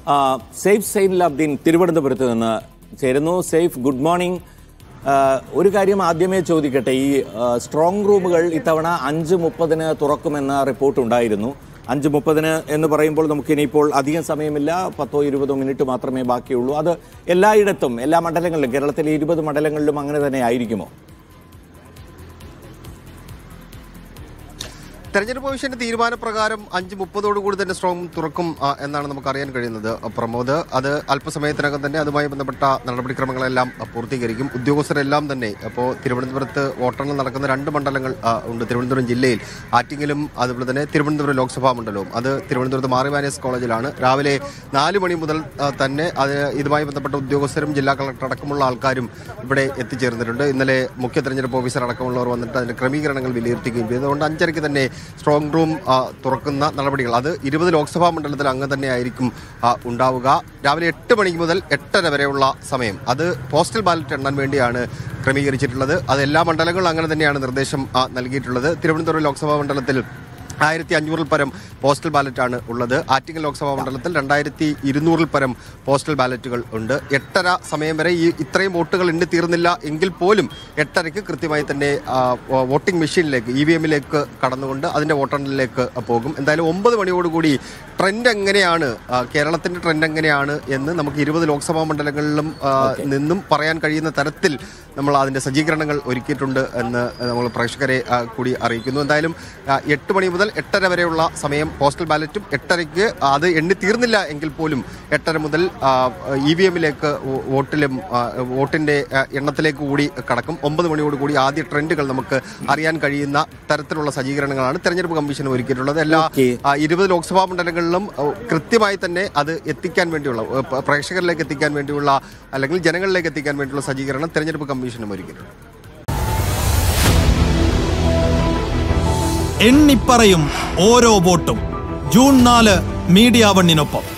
Safe Zainulabdeen തിരുവനന്തപുരത്ത് നിന്ന് ചേരുന്നു. Safe, good morning. ഒരു കാര്യം ആദ്യമേ ചോദിക്കട്ടെ, ഈ സ്ട്രോങ് റൂമുകൾ ഇത്തവണ 5:30 തുറക്കുമെന്ന റിപ്പോർട്ട് ഉണ്ടായിരുന്നു. 5:30 എന്ന് പറയുമ്പോൾ നമുക്കിനിയിപ്പോൾ അധികം സമയമില്ല, 10-20 മിനിറ്റ് മാത്രമേ ബാക്കിയുള്ളൂ. അത് എല്ലായിടത്തും, എല്ലാ മണ്ഡലങ്ങളിലും, കേരളത്തിലെ 20 മണ്ഡലങ്ങളിലും അങ്ങനെ തന്നെ ആയിരിക്കുമോ? തെരഞ്ഞെടുപ്പ് കമ്മീഷന്റെ തീരുമാനപ്രകാരം 5:30 തന്നെ സ്ട്രോങ് തുറക്കും എന്നാണ് നമുക്ക് അറിയാൻ കഴിയുന്നത്. പ്രമോദ്, അത് അല്പസമയത്തിനകം തന്നെ അതുമായി ബന്ധപ്പെട്ട നടപടിക്രമങ്ങളെല്ലാം പൂർത്തീകരിക്കും. ഉദ്യോഗസ്ഥരെല്ലാം തന്നെ ഇപ്പോൾ തിരുവനന്തപുരത്ത് വോട്ടെണ്ണൽ നടക്കുന്ന 2 മണ്ഡലങ്ങൾ ഉണ്ട് തിരുവനന്തപുരം ജില്ലയിൽ. ആറ്റിങ്ങലും അതുപോലെ തന്നെ തിരുവനന്തപുരം ലോക്സഭാ മണ്ഡലവും. അത് തിരുവനന്തപുരത്ത് മാറിവാനിയസ് കോളേജിലാണ്. രാവിലെ 4 മണി മുതൽ തന്നെ ഇതുമായി ബന്ധപ്പെട്ട ഉദ്യോഗസ്ഥരും ജില്ലാ കളക്ടർ അടക്കമുള്ള ആൾക്കാരും ഇവിടെ എത്തിച്ചേർന്നിട്ടുണ്ട്. ഇന്നലെ മുഖ്യ തെരഞ്ഞെടുപ്പ് ഓഫീസർ അടക്കമുള്ളവർ വന്നിട്ട് അതിന്റെ ക്രമീകരണങ്ങൾ വിലയിരുത്തുകയും ചെയ്തു. അതുകൊണ്ട് 5:30 തന്നെ സ്ട്രോങ് റൂം തുറക്കുന്ന നടപടികൾ അത് 20 ലോക്സഭാ മണ്ഡലത്തിൽ അങ്ങ് തന്നെ ആയിരിക്കും ഉണ്ടാവുക. രാവിലെ 8 മണി മുതൽ 8:30 വരെയുള്ള സമയം അത് പോസ്റ്റൽ ബാലറ്റ് എണ്ണാൻ വേണ്ടിയാണ് ക്രമീകരിച്ചിട്ടുള്ളത്. അത് എല്ലാ മണ്ഡലങ്ങളിലും അങ്ങനെ തന്നെയാണ് നിർദ്ദേശം നൽകിയിട്ടുള്ളത്. തിരുവനന്തപുരം ലോക്സഭാ മണ്ഡലത്തിൽ 1500 പരം പോസ്റ്റൽ ബാലറ്റാണ് ഉള്ളത്. ആറ്റിങ്ങൽ ലോക്സഭാ മണ്ഡലത്തിൽ 2200 പരം പോസ്റ്റൽ ബാലറ്റുകൾ ഉണ്ട്. 8:30 സമയം വരെ ഇത്രയും വോട്ടുകൾ എണ്ണി തീർന്നില്ല എങ്കിൽ പോലും 8:30 കൃത്യമായി തന്നെ വോട്ടിംഗ് മെഷീനിലേക്ക് EVM-ലേക്ക് കടന്നുകൊണ്ട് അതിന്റെ വോട്ടെണ്ണലിലേക്ക് പോകും. എന്തായാലും 9 മണിയോടുകൂടി ട്രെൻഡ് എങ്ങനെയാണ്, കേരളത്തിന്റെ ട്രെൻഡ് എങ്ങനെയാണ് എന്ന് നമുക്ക് 20 ലോക്സഭാ മണ്ഡലങ്ങളിലും നിന്നും പറയാൻ കഴിയുന്ന തരത്തിൽ നമ്മൾ അതിന്റെ സജ്ജീകരണങ്ങൾ ഒരുക്കിയിട്ടുണ്ട് എന്ന് നമ്മൾ പ്രേക്ഷകരെ കൂടി അറിയിക്കുന്നു. എന്തായാലും 8 മണി മുതൽ 8:30 വരെയുള്ള സമയം പോസ്റ്റൽ ബാലറ്റും 8:30 അത് എണ്ണി തീർന്നില്ല എങ്കിൽ പോലും 8:30 മുതൽ EVM-ലേക്ക് വോട്ടിന്റെ എണ്ണത്തിലേക്ക് കൂടി കടക്കും. 9 മണിയോടുകൂടി ആദ്യ ട്രെൻഡുകൾ നമുക്ക് അറിയാൻ കഴിയുന്ന തരത്തിലുള്ള സജ്ജീകരണങ്ങളാണ് തെരഞ്ഞെടുപ്പ് കമ്മീഷൻ ഒരുക്കിയിട്ടുള്ളത്. എല്ലാ 20 ലോക്സഭാ മണ്ഡലങ്ങളിലും കൃത്യമായി തന്നെ അത് എത്തിക്കാൻ വേണ്ടിയുള്ള, പ്രേക്ഷകരിലേക്ക് എത്തിക്കാൻ വേണ്ടിയുള്ള അല്ലെങ്കിൽ ജനങ്ങളിലേക്ക് എത്തിക്കാൻ വേണ്ടിയുള്ള സജ്ജീകരണം തെരഞ്ഞെടുപ്പ് കമ്മീഷനും ഒരുക്കിയിട്ടുണ്ട്. എണ്ണിപ്പറയും ഓരോ വോട്ടും. June 4 media 1-നൊപ്പം.